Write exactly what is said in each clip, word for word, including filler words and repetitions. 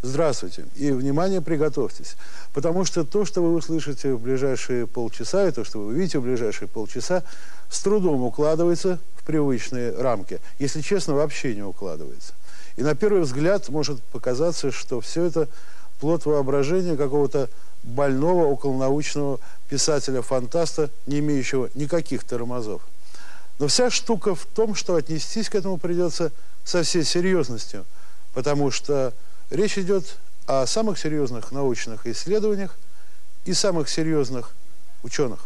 Здравствуйте. И, внимание, приготовьтесь. Потому что то, что вы услышите в ближайшие полчаса, и то, что вы увидите в ближайшие полчаса, с трудом укладывается в привычные рамки. Если честно, вообще не укладывается. И на первый взгляд может показаться, что все это плод воображения какого-то больного околонаучного писателя-фантаста, не имеющего никаких тормозов. Но вся штука в том, что отнестись к этому придется со всей серьезностью, потому что речь идет о самых серьезных научных исследованиях и самых серьезных ученых.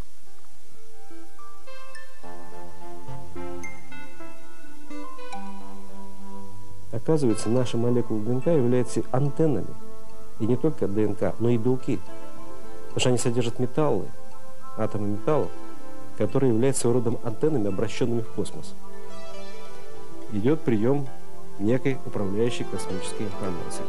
Оказывается, наши молекулы ДНК являются антеннами. И не только ДНК, но и белки. Потому что они содержат металлы, атомы металлов, которые являются своего рода антеннами, обращенными в космос. Идет прием некой управляющей космической информации.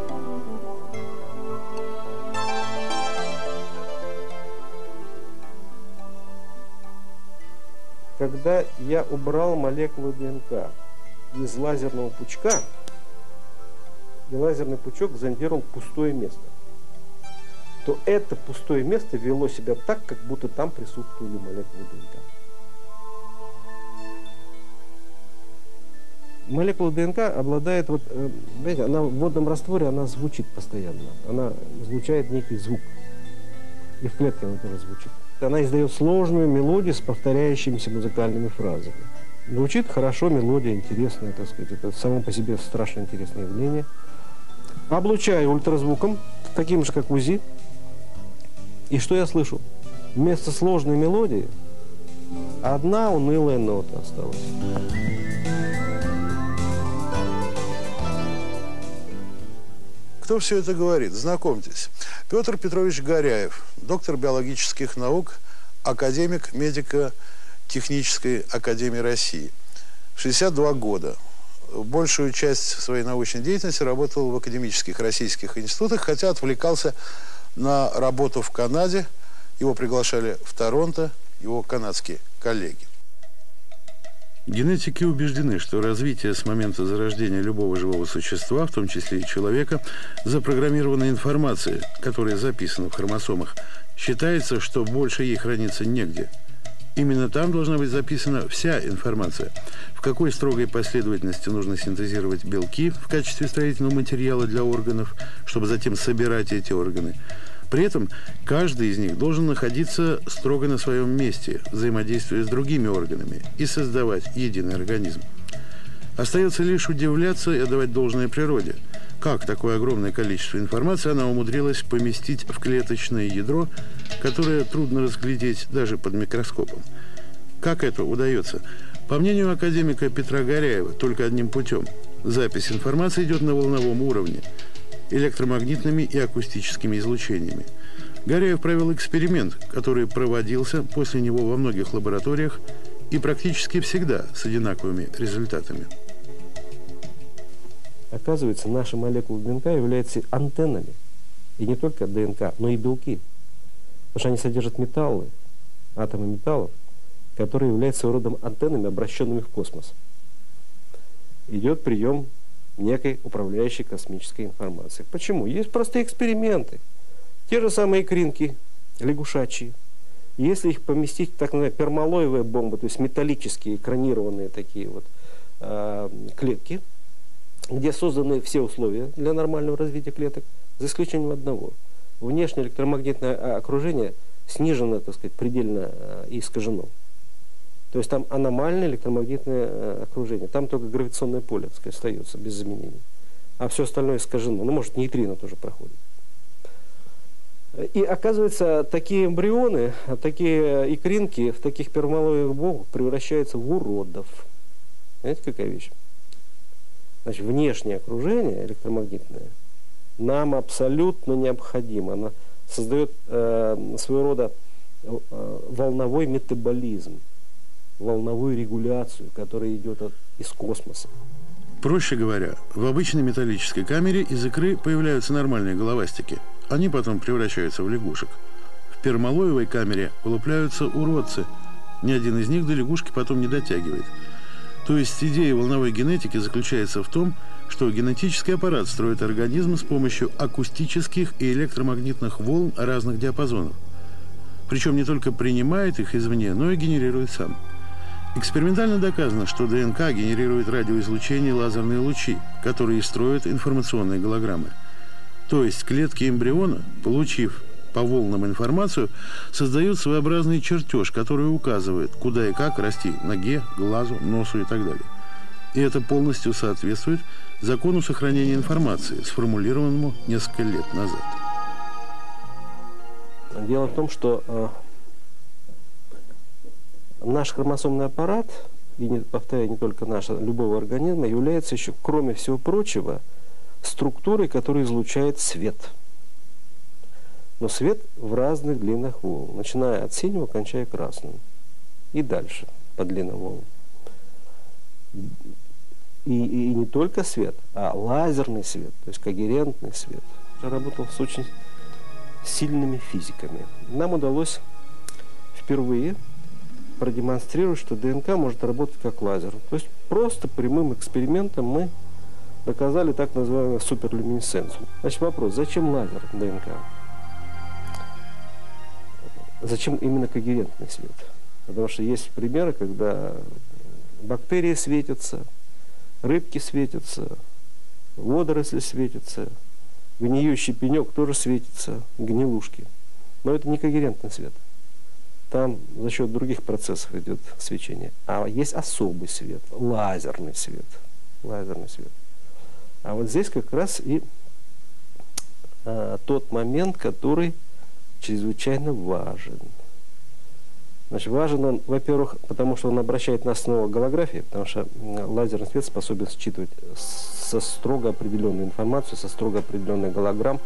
Когда я убрал молекулу ДНК из лазерного пучка, и лазерный пучок зондировал пустое место, то это пустое место вело себя так, как будто там присутствовали молекулы ДНК. Молекула ДНК обладает, вот, знаете, она в водном растворе, она звучит постоянно, она излучает некий звук, и в клетке она тоже звучит. Она издает сложную мелодию с повторяющимися музыкальными фразами. Звучит хорошо, мелодия интересная, так сказать, это само по себе страшно интересное явление. Облучаю ультразвуком, таким же, как УЗИ, и что я слышу? Вместо сложной мелодии одна унылая нота осталась. Кто все это говорит? Знакомьтесь. Петр Петрович Горяев, доктор биологических наук, академик медико-технической академии России. шестьдесят два года. Большую часть своей научной деятельности работал в академических российских институтах, хотя отвлекался на работу в Канаде. Его приглашали в Торонто, его канадские коллеги. Генетики убеждены, что развитие с момента зарождения любого живого существа, в том числе и человека, запрограммирована информация, которая записана в хромосомах. Считается, что больше ей хранится негде. Именно там должна быть записана вся информация. В какой строгой последовательности нужно синтезировать белки в качестве строительного материала для органов, чтобы затем собирать эти органы. При этом каждый из них должен находиться строго на своем месте, взаимодействуя с другими органами, и создавать единый организм. Остается лишь удивляться и отдавать должное природе. Как такое огромное количество информации она умудрилась поместить в клеточное ядро, которое трудно разглядеть даже под микроскопом. Как это удается? По мнению академика Петра Горяева, только одним путем. Запись информации идет на волновом уровне, электромагнитными и акустическими излучениями. Горяев провел эксперимент, который проводился после него во многих лабораториях и практически всегда с одинаковыми результатами. Оказывается, наши молекулы ДНК являются антеннами. И не только ДНК, но и белки. Потому что они содержат металлы, атомы металлов, которые являются своего рода антеннами, обращенными в космос. Идет прием некой управляющей космической информации. Почему? Есть простые эксперименты. Те же самые икринки лягушачьи. Если их поместить в так называемые пермалоевые бомбы, то есть металлические экранированные такие вот э, клетки, где созданы все условия для нормального развития клеток, за исключением одного. Внешнее электромагнитное окружение снижено, так сказать, предельно э, и искажено. То есть там аномальное электромагнитное э, окружение. Там только гравитационное поле, так сказать, остается без изменений. А все остальное искажено. Ну, может, нейтрино тоже проходит. И оказывается, такие эмбрионы, такие икринки в таких пермалоевых бомбах превращаются в уродов. Знаете, какая вещь? Значит, внешнее окружение электромагнитное нам абсолютно необходимо. Оно создает э, своего рода э, волновой метаболизм, волновую регуляцию, которая идет от, из космоса. Проще говоря, в обычной металлической камере из икры появляются нормальные головастики. Они потом превращаются в лягушек. В пермалоевой камере вылупляются уродцы. Ни один из них до лягушки потом не дотягивает. То есть идея волновой генетики заключается в том, что генетический аппарат строит организм с помощью акустических и электромагнитных волн разных диапазонов. Причем не только принимает их извне, но и генерирует сам. Экспериментально доказано, что ДНК генерирует радиоизлучение и лазерные лучи, которые строят информационные голограммы. То есть клетки эмбриона, получив по волнам информацию, создают своеобразный чертеж, который указывает, куда и как расти ноге, глазу, носу и так далее. И это полностью соответствует закону сохранения информации, сформулированному несколько лет назад. Дело в том, что э, наш хромосомный аппарат, и, не, повторяю, не только наш, а любого организма, является еще, кроме всего прочего, структурой, которая излучает свет. Но свет в разных длинах волн, начиная от синего, кончая красным. И дальше по длинным волнам. И, и не только свет, а лазерный свет, то есть когерентный свет. Я работал с очень сильными физиками. Нам удалось впервые продемонстрировать, что ДНК может работать как лазер. То есть просто прямым экспериментом мы доказали так называемую суперлюминесценцию. Значит, вопрос, зачем лазер ДНК? Зачем именно когерентный свет? Потому что есть примеры, когда бактерии светятся, рыбки светятся, водоросли светятся, гниющий пенек тоже светится, гнилушки. Но это не когерентный свет. Там за счет других процессов идет свечение. А есть особый свет, лазерный свет. Лазерный свет. А вот здесь как раз и а, тот момент, который чрезвычайно важен. Значит, важен он, во-первых, потому что он обращает нас снова к голографии, потому что лазерный свет способен считывать со строго определенную информацию, со строго определенных голограмм,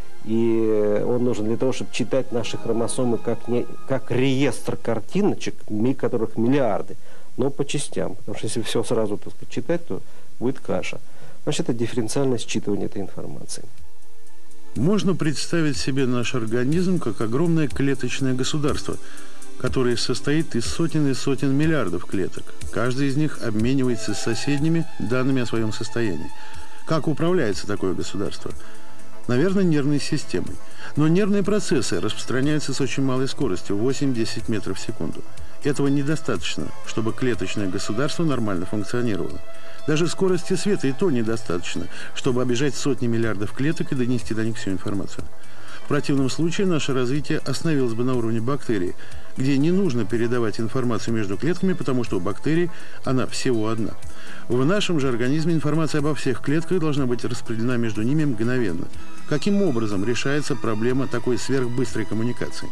и он нужен для того, чтобы читать наши хромосомы как, не, как реестр картиночек, которых миллиарды, но по частям, потому что если все сразу, так сказать, читать, то будет каша. Значит, это дифференциальное считывание этой информации. Можно представить себе наш организм как огромное клеточное государство, которое состоит из сотен и сотен миллиардов клеток. Каждый из них обменивается с соседними данными о своем состоянии. Как управляется такое государство? Наверное, нервной системой. Но нервные процессы распространяются с очень малой скоростью – восемь-десять метров в секунду. Этого недостаточно, чтобы клеточное государство нормально функционировало. Даже скорости света и то недостаточно, чтобы обижать сотни миллиардов клеток и донести до них всю информацию. В противном случае наше развитие остановилось бы на уровне бактерий, где не нужно передавать информацию между клетками, потому что у бактерий она всего одна. В нашем же организме информация обо всех клетках должна быть распределена между ними мгновенно. Каким образом решается проблема такой сверхбыстрой коммуникации?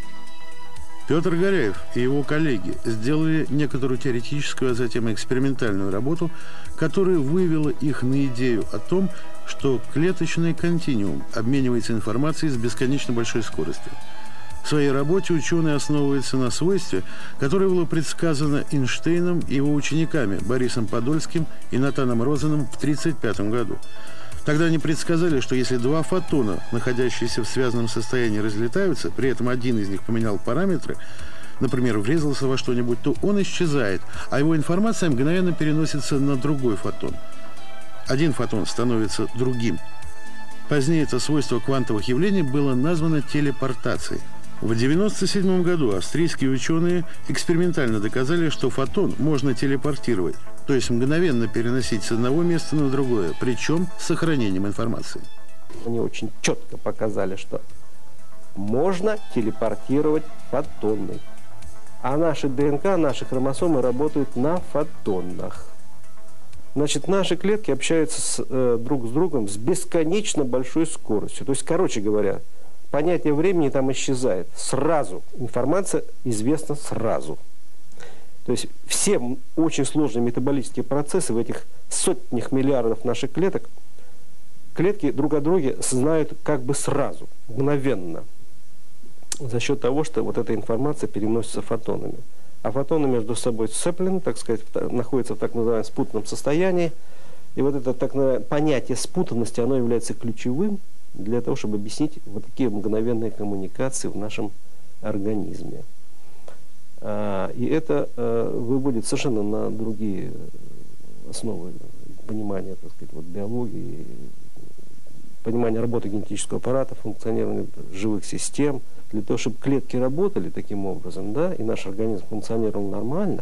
Петр Горяев и его коллеги сделали некоторую теоретическую, а затем экспериментальную работу, которая вывела их на идею о том, что клеточный континуум обменивается информацией с бесконечно большой скоростью. В своей работе ученые основываются на свойстве, которое было предсказано Эйнштейном и его учениками Борисом Подольским и Натаном Розеном в тысяча девятьсот тридцать пятом году. Тогда они предсказали, что если два фотона, находящиеся в связанном состоянии, разлетаются, при этом один из них поменял параметры, например, врезался во что-нибудь, то он исчезает, а его информация мгновенно переносится на другой фотон. Один фотон становится другим. Позднее это свойство квантовых явлений было названо телепортацией. В девяносто седьмом году австрийские ученые экспериментально доказали, что фотон можно телепортировать, то есть мгновенно переносить с одного места на другое, причем с сохранением информации. Они очень четко показали, что можно телепортировать фотоны. А наши ДНК, наши хромосомы работают на фотонах. Значит, наши клетки общаются с, э, друг с другом с бесконечно большой скоростью. То есть, короче говоря, понятие времени там исчезает сразу. Информация известна сразу. То есть все очень сложные метаболические процессы в этих сотнях миллиардов наших клеток, клетки друг о друге знают как бы сразу, мгновенно. За счет того, что вот эта информация переносится фотонами. А фотоны между собой сцеплены, так сказать, находятся в так называемом спутанном состоянии. И вот это так называемое понятие спутанности, оно является ключевым для того, чтобы объяснить вот такие мгновенные коммуникации в нашем организме. И это выводит совершенно на другие основы понимания, так сказать, вот, биологии, понимания работы генетического аппарата, функционирования живых систем. Для того, чтобы клетки работали таким образом, да, и наш организм функционировал нормально,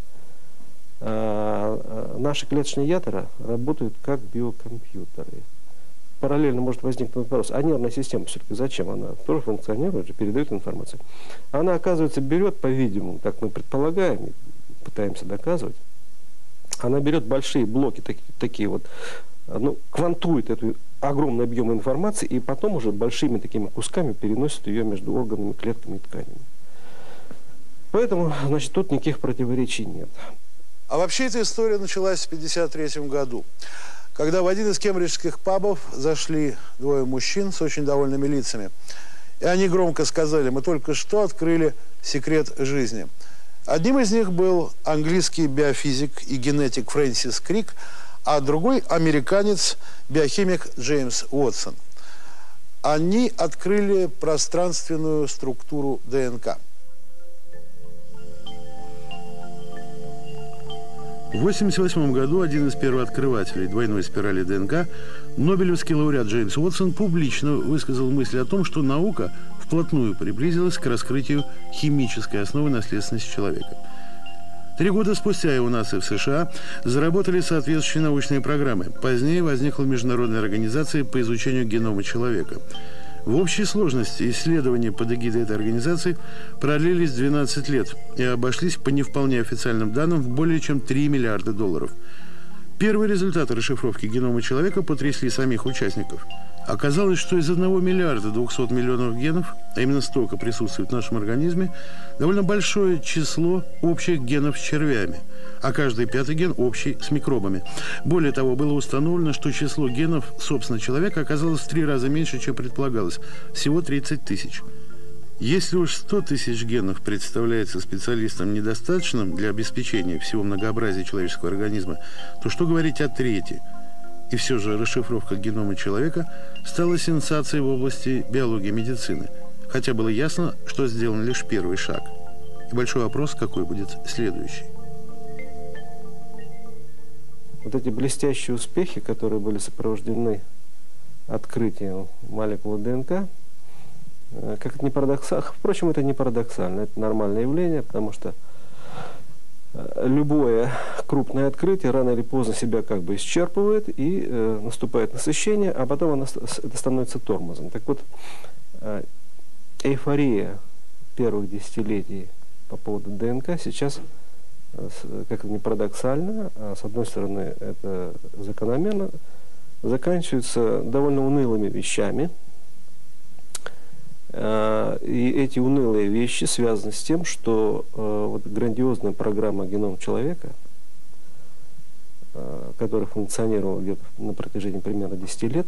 наши клеточные ядра работают как биокомпьютеры. Параллельно может возникнуть вопрос, а нервная система все-таки зачем? Она тоже функционирует, же, передает информацию. Она, оказывается, берет, по-видимому, так мы предполагаем, пытаемся доказывать, она берет большие блоки, такие, такие вот, ну, квантует эту огромный объем информации и потом уже большими такими кусками переносит ее между органами, клетками и тканями. Поэтому, значит, тут никаких противоречий нет. А вообще эта история началась в пятьдесят третьем году, когда в один из кембриджских пабов зашли двое мужчин с очень довольными лицами. И они громко сказали: мы только что открыли секрет жизни. Одним из них был английский биофизик и генетик Фрэнсис Крик, а другой американец, биохимик Джеймс Уотсон. Они открыли пространственную структуру ДНК. В восемьдесят восьмом году один из первооткрывателей двойной спирали ДНК, нобелевский лауреат Джеймс Уотсон, публично высказал мысль о том, что наука вплотную приблизилась к раскрытию химической основы наследственности человека. Три года спустя и у нас, и в США заработали соответствующие научные программы. Позднее возникла международная организация по изучению генома человека. В общей сложности исследования под эгидой этой организации продлились двенадцать лет и обошлись по не вполне официальным данным в более чем три миллиарда долларов. Первые результаты расшифровки генома человека потрясли самих участников. Оказалось, что из одного миллиарда двухсот миллионов генов, а именно столько присутствует в нашем организме, довольно большое число общих генов с червями, а каждый пятый ген общий с микробами. Более того, было установлено, что число генов, собственно, человека оказалось в три раза меньше, чем предполагалось, всего тридцать тысяч. Если уж сто тысяч генов представляется специалистам недостаточным для обеспечения всего многообразия человеческого организма, то что говорить о трети? И все же расшифровка генома человека стала сенсацией в области биологии и медицины. Хотя было ясно, что сделан лишь первый шаг. И большой вопрос, какой будет следующий. Вот эти блестящие успехи, которые были сопровождены открытием молекулы ДНК, как это не парадоксально, впрочем, это не парадоксально, это нормальное явление, потому что любое крупное открытие рано или поздно себя как бы исчерпывает, и э, наступает насыщение, а потом оно, это становится тормозом. Так вот, э, эйфория первых десятилетий по поводу ДНК сейчас, э, как это не парадоксально, а с одной стороны это закономерно, заканчивается довольно унылыми вещами. И эти унылые вещи связаны с тем, что э, вот грандиозная программа «Геном человека», э, которая функционировала где-то на протяжении примерно десяти лет,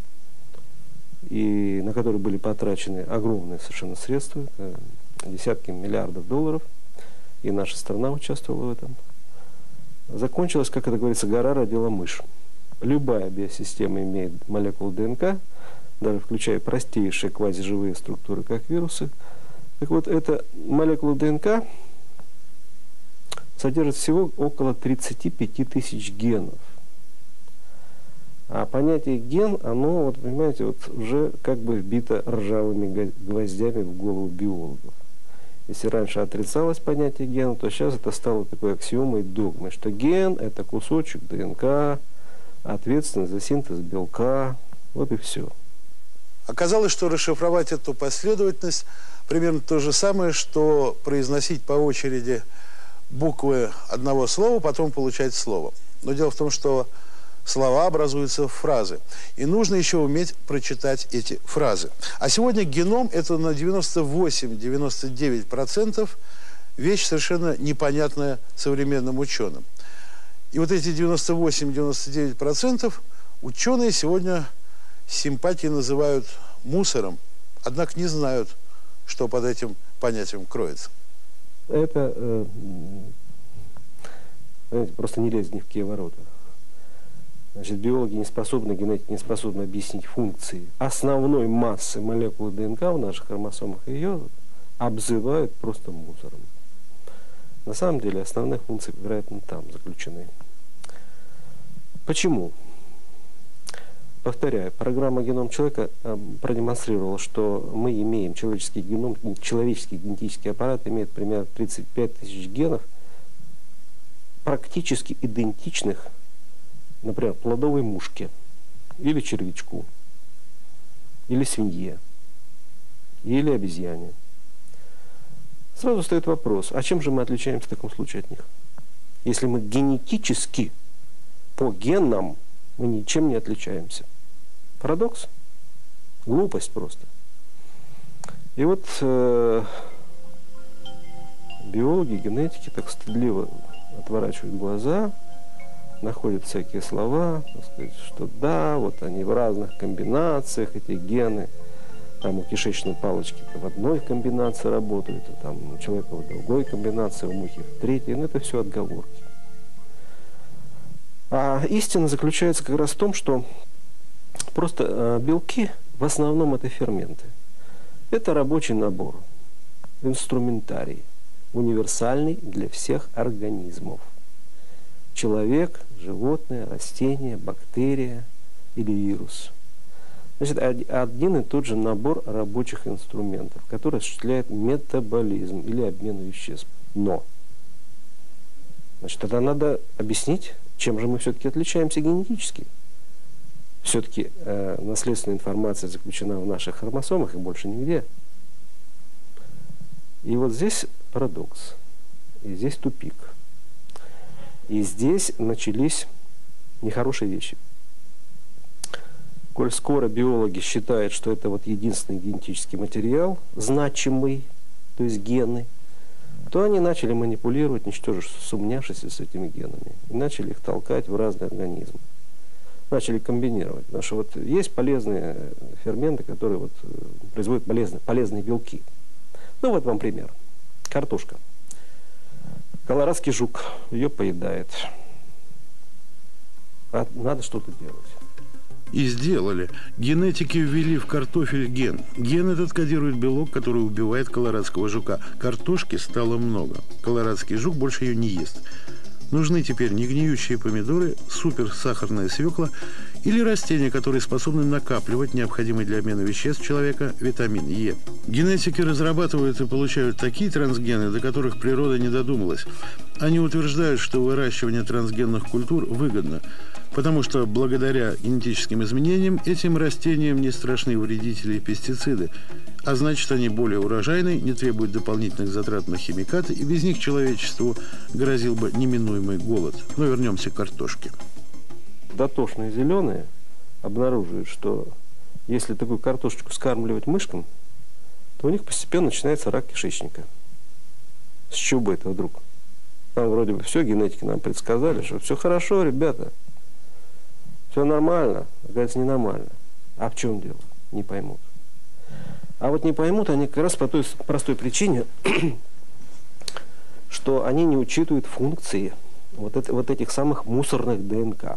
и на которую были потрачены огромные совершенно средства, э, десятки миллиардов долларов, и наша страна участвовала в этом, закончилась, как это говорится, гора родила мышь. Любая биосистема имеет молекулу ДНК, даже включая простейшие квазиживые структуры, как вирусы. Так вот, эта молекула ДНК содержит всего около тридцати пяти тысяч генов. А понятие ген, оно, вот, понимаете, вот уже как бы вбито ржавыми гвоздями в голову биологов. Если раньше отрицалось понятие гена, то сейчас это стало такой аксиомой, догмой, что ген – это кусочек ДНК, ответственный за синтез белка, вот и все. Оказалось, что расшифровать эту последовательность примерно то же самое, что произносить по очереди буквы одного слова, потом получать слово. Но дело в том, что слова образуются в фразы. И нужно еще уметь прочитать эти фразы. А сегодня геном – это на девяносто восемь — девяносто девять процентов вещь совершенно непонятная современным ученым. И вот эти девяносто восемь — девяносто девять процентов ученые сегодня с симпатией называют мусором, однако не знают, что под этим понятием кроется. Это, э, знаете, просто не лезть ни в какие ворота. Значит, биологи не способны, генетики не способны объяснить функции основной массы молекулы ДНК в наших хромосомах. Ее обзывают просто мусором. На самом деле основные функции, вероятно, там заключены. Почему? Повторяю, программа «Геном человека» продемонстрировала, что мы имеем человеческий геном, человеческий генетический аппарат имеет примерно тридцать пять тысяч генов, практически идентичных, например, плодовой мушке, или червячку, или свинье, или обезьяне. Сразу стоит вопрос, а чем же мы отличаемся в таком случае от них? Если мы генетически, по генам, мы ничем не отличаемся. Парадокс? Глупость просто. И вот э, биологи, генетики так стыдливо отворачивают глаза, находят всякие слова, так сказать, что да, вот они в разных комбинациях, эти гены, там у кишечной палочки в одной комбинации работают, а там у человека в другой комбинации, у мухи в третьей, но это все отговорки. А истина заключается как раз в том, что просто э, белки в основном это ферменты. Это рабочий набор, инструментарий, универсальный для всех организмов. Человек, животное, растение, бактерия или вирус. Значит, один и тот же набор рабочих инструментов, который осуществляет метаболизм или обмен веществ. Но, значит, тогда надо объяснить, чем же мы все-таки отличаемся генетически. Все-таки э, наследственная информация заключена в наших хромосомах и больше нигде. И вот здесь парадокс, и здесь тупик. И здесь начались нехорошие вещи. Коль скоро биологи считают, что это вот единственный генетический материал, значимый, то есть гены, то они начали манипулировать, ничтоже сумняшись с этими генами, и начали их толкать в разные организмы. Начали комбинировать. Потому что вот есть полезные ферменты, которые вот производят полезные, полезные белки. Ну вот вам пример. Картошка. Колорадский жук ее поедает. А надо что-то делать. И сделали. Генетики ввели в картофель ген. Ген этот кодирует белок, который убивает колорадского жука. Картошки стало много. Колорадский жук больше ее не ест. Нужны теперь не гниющие помидоры, суперсахарная свекла или растения, которые способны накапливать необходимый для обмена веществ человека витамин Е. Генетики разрабатывают и получают такие трансгены, до которых природа не додумалась. Они утверждают, что выращивание трансгенных культур выгодно, потому что благодаря генетическим изменениям этим растениям не страшны вредители и пестициды, а значит, они более урожайны, не требуют дополнительных затрат на химикаты, и без них человечеству грозил бы неминуемый голод. Но вернемся к картошке. Дотошные зеленые обнаруживают, что если такую картошечку скармливать мышкам, то у них постепенно начинается рак кишечника. С чего бы это вдруг? Там вроде бы все, генетики нам предсказали, что все хорошо, ребята. Все нормально. Оказывается, ненормально. А в чем дело? Не поймут. А вот не поймут они как раз по той простой причине, что они не учитывают функции вот, это, вот этих самых мусорных ДНК.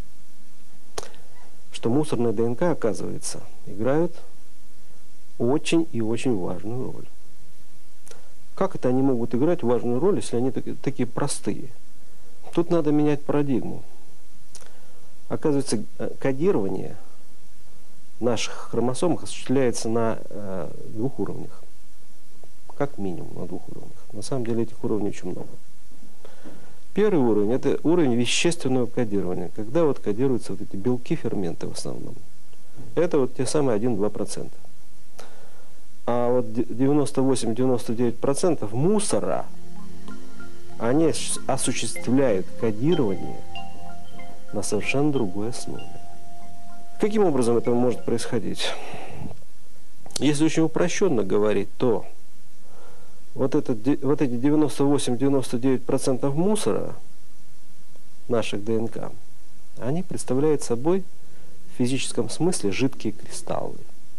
Что мусорные ДНК, оказывается, играют очень и очень важную роль. Как это они могут играть важную роль, если они такие, такие простые? Тут надо менять парадигму. Оказывается, кодирование наших хромосомах осуществляется на э, двух уровнях. Как минимум на двух уровнях. На самом деле этих уровней очень много. Первый уровень – это уровень вещественного кодирования, когда вот кодируются вот эти белки, ферменты в основном. Это вот те самые один-два процента. А вот девяносто восемь - девяносто девять процентов мусора, они осуществляют кодирование на совершенно другой основе. Каким образом это может происходить? Если очень упрощенно говорить, то вот, это, вот эти девяносто восемь - девяносто девять процентов мусора наших ДНК, они представляют собой в физическом смысле жидкие кристаллы.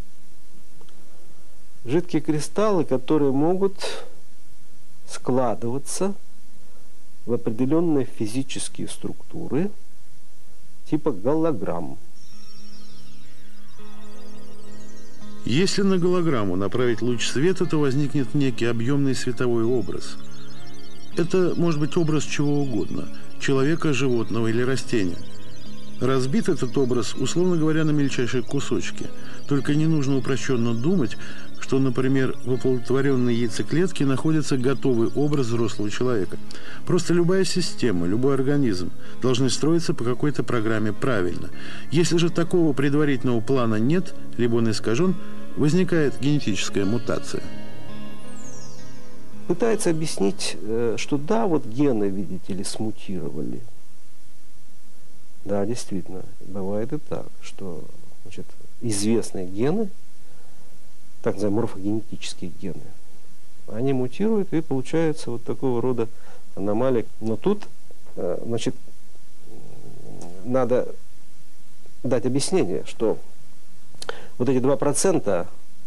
Жидкие кристаллы, которые могут складываться в определенные физические структуры типа голограмм. Если на голограмму направить луч света, то возникнет некий объемный световой образ. Это может быть образ чего угодно – человека, животного или растения. Разбит этот образ, условно говоря, на мельчайшие кусочки. Только не нужно упрощенно думать, что, например, в оплодотворенной яйцеклетке находится готовый образ взрослого человека. Просто любая система, любой организм должны строиться по какой-то программе правильно. Если же такого предварительного плана нет, либо он искажен, возникает генетическая мутация. Пытается объяснить, что да, вот гены, видите ли, смутировали. Да, действительно, бывает и так, что, значит, известные гены, так называемые морфогенетические гены, они мутируют, и получается вот такого рода аномалия. Но тут, значит, надо дать объяснение, что вот эти два процента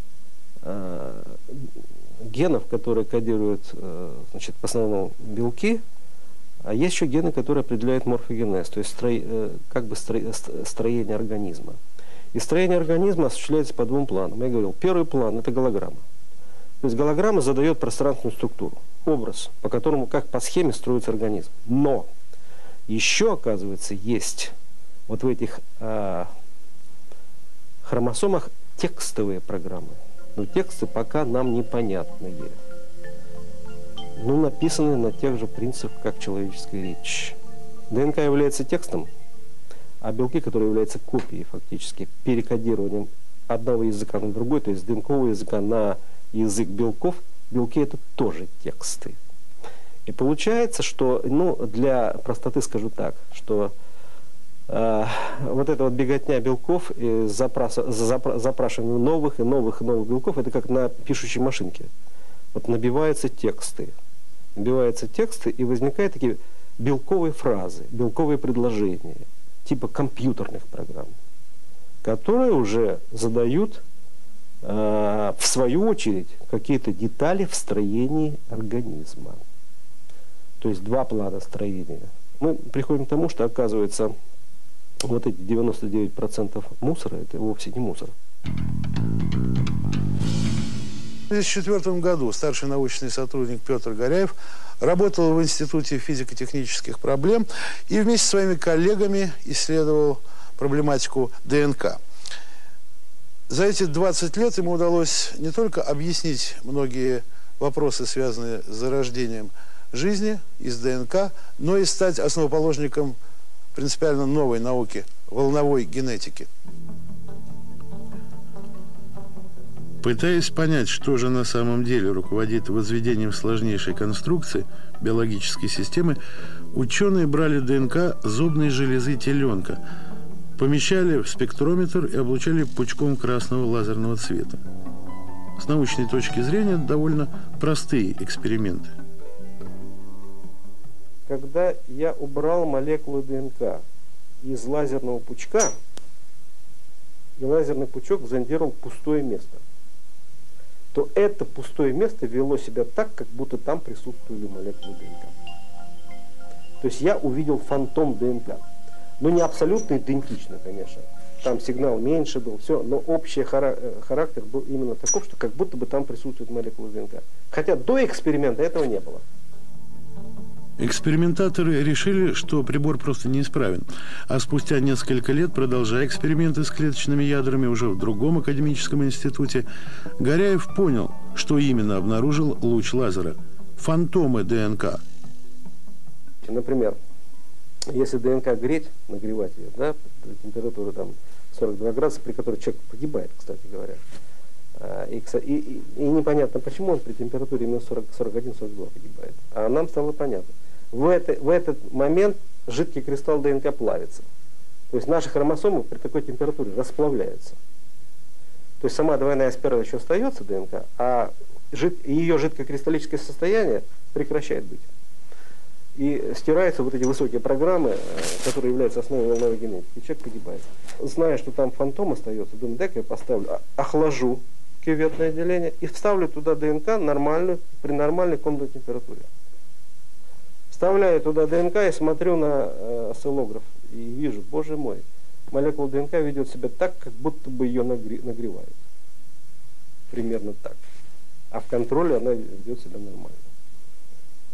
генов, которые кодируют, значит, в основном белки, а есть еще гены, которые определяют морфогенез, то есть строй, как бы строение организма. И строение организма осуществляется по двум планам. Я говорил, первый план – это голограмма. То есть голограмма задает пространственную структуру, образ, по которому, как по схеме, строится организм. Но еще, оказывается, есть вот в этих а, хромосомах текстовые программы. Но тексты пока нам непонятные. Ну, написаны на тех же принципах, как человеческая речь. ДНК является текстом, а белки, которые являются копией, фактически, перекодированием одного языка на другой, то есть с ДНКового языка на язык белков, белки это тоже тексты. И получается, что, ну, для простоты скажу так, что э, вот эта вот беготня белков, и запроса, запра, запрашивание новых и новых и новых белков, это как на пишущей машинке. Вот набиваются тексты. Набиваются тексты, и возникают такие белковые фразы, белковые предложения, типа компьютерных программ, которые уже задают, э, в свою очередь, какие-то детали в строении организма. То есть два плана строения. Мы приходим к тому, что, оказывается, вот эти девяносто девять процентов мусора, это вовсе не мусор. В две тысячи четвёртом году старший научный сотрудник Петр Горяев работал в Институте физико-технических проблем и вместе с своими коллегами исследовал проблематику ДНК. За эти двадцать лет ему удалось не только объяснить многие вопросы, связанные с зарождением жизни из ДНК, но и стать основоположником принципиально новой науки – волновой генетики. Пытаясь понять, что же на самом деле руководит возведением сложнейшей конструкции биологической системы, ученые брали ДНК зубной железы теленка, помещали в спектрометр и облучали пучком красного лазерного цвета. С научной точки зрения довольно простые эксперименты. Когда я убрал молекулу ДНК из лазерного пучка, и лазерный пучок зондировал пустое место, то это пустое место вело себя так, как будто там присутствовали молекулы ДНК. То есть я увидел фантом ДНК. Ну, не абсолютно идентично, конечно. Там сигнал меньше был, все, но общий характер был именно таков, что как будто бы там присутствует молекула ДНК. Хотя до эксперимента этого не было. Экспериментаторы решили, что прибор просто неисправен. А спустя несколько лет, продолжая эксперименты с клеточными ядрами уже в другом академическом институте, Горяев понял, что именно обнаружил луч лазера – фантомы ДНК. Например, если ДНК греть, нагревать ее, да, температура там сорок два градуса, при которой человек погибает, кстати говоря. И, и, и, и непонятно, почему он при температуре именно сорок, сорок один сорок два погибает. А нам стало понятно. В, это, в этот момент жидкий кристалл ДНК плавится. То есть наши хромосомы при такой температуре расплавляются. То есть сама двойная спираль еще остается, ДНК, а жид, ее жидкокристаллическое состояние прекращает быть. И стираются вот эти высокие программы, которые являются основой волновой генетики. И человек погибает. Зная, что там фантом остается, думаю, дай-ка я поставлю, охлажу кюветное отделение и вставлю туда ДНК нормальную, при нормальной комнатной температуре. Вставляю туда ДНК и смотрю на э, осциллограф. И вижу, боже мой, молекула ДНК ведет себя так, как будто бы ее нагре нагревают. Примерно так. А в контроле она ведет себя нормально.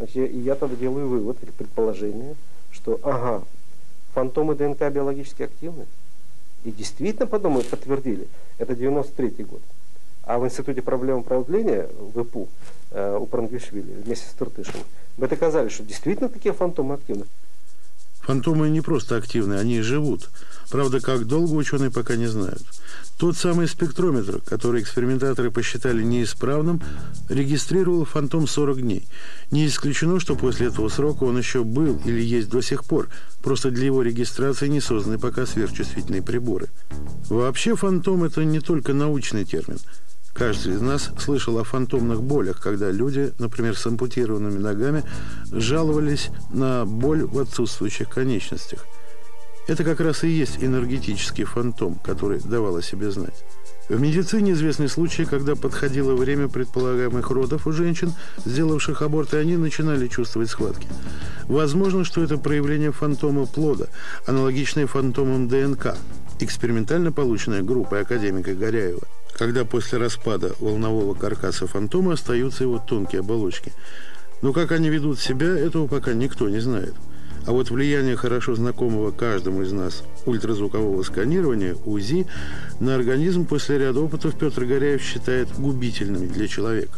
Значит, я, я тогда делаю вывод или предположение, что, ага, фантомы ДНК биологически активны. И действительно потом мы подтвердили, это девяносто третий год. А в Институте проблем управления в ИПУ э, у Прангвишвили вместе с Туртышем мы доказали, что действительно такие фантомы активны. Фантомы не просто активны, они и живут. Правда, как долго ученые пока не знают. Тот самый спектрометр, который экспериментаторы посчитали неисправным, регистрировал фантом сорок дней. Не исключено, что после этого срока он еще был или есть до сих пор. Просто для его регистрации не созданы пока сверхчувствительные приборы. Вообще фантом – это не только научный термин. Каждый из нас слышал о фантомных болях, когда люди, например, с ампутированными ногами, жаловались на боль в отсутствующих конечностях. Это как раз и есть энергетический фантом, который давал о себе знать. В медицине известны случаи, когда подходило время предполагаемых родов у женщин, сделавших аборт, и они начинали чувствовать схватки. Возможно, что это проявление фантома плода, аналогичное фантомам ДНК, экспериментально полученной группой академика Горяева, когда после распада волнового каркаса фантома остаются его тонкие оболочки. Но как они ведут себя, этого пока никто не знает. А вот влияние хорошо знакомого каждому из нас ультразвукового сканирования, УЗИ, на организм после ряда опытов Петр Горяев считает губительными для человека.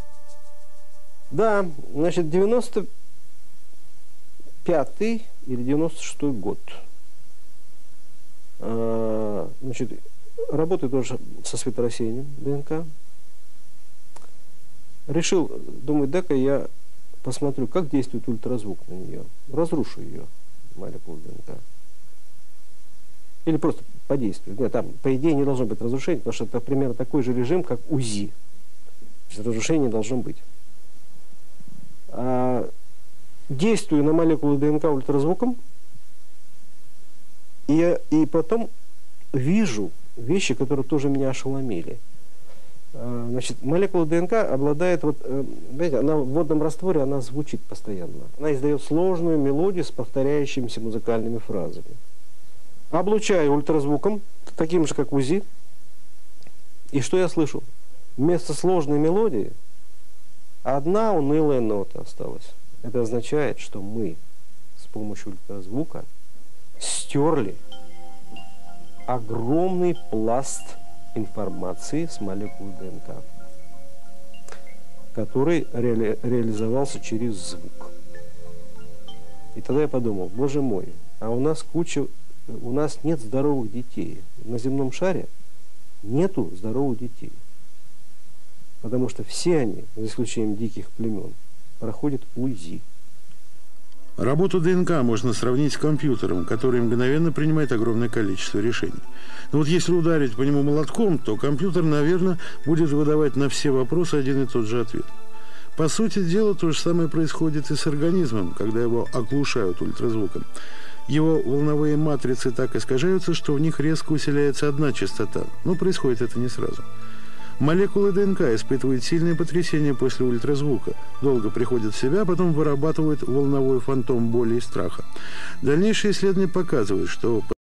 Да, значит, девяносто пятый или девяносто шестой год. А, значит, работаю тоже со светорассеянием ДНК. Решил, думаю, дай-ка я посмотрю, как действует ультразвук на нее. Разрушу ее, молекулу ДНК. Или просто подействую. Нет, там, по идее, не должно быть разрушения, потому что это примерно такой же режим, как УЗИ. Разрушения не должно быть. А, действую на молекулу ДНК ультразвуком, и, и потом вижу вещи, которые тоже меня ошеломили. Значит, молекула ДНК обладает, вот, знаете, она в водном растворе, она звучит постоянно. Она издает сложную мелодию с повторяющимися музыкальными фразами. Облучаю ультразвуком, таким же, как УЗИ. И что я слышу? Вместо сложной мелодии одна унылая нота осталась. Это означает, что мы с помощью ультразвука стерли огромный пласт информации с молекулы ДНК, который реали реализовался через звук. И тогда я подумал, боже мой, а у нас куча, у нас нет здоровых детей. На земном шаре нету здоровых детей. Потому что все они, за исключением диких племен, проходят УЗИ. Работу ДНК можно сравнить с компьютером, который мгновенно принимает огромное количество решений. Но вот если ударить по нему молотком, то компьютер, наверное, будет выдавать на все вопросы один и тот же ответ. По сути дела, то же самое происходит и с организмом, когда его оглушают ультразвуком. Его волновые матрицы так искажаются, что в них резко усиляется одна частота, но происходит это не сразу. Молекулы ДНК испытывают сильные потрясения после ультразвука, долго приходят в себя, а потом вырабатывают волновой фантом боли и страха. Дальнейшие исследования показывают, что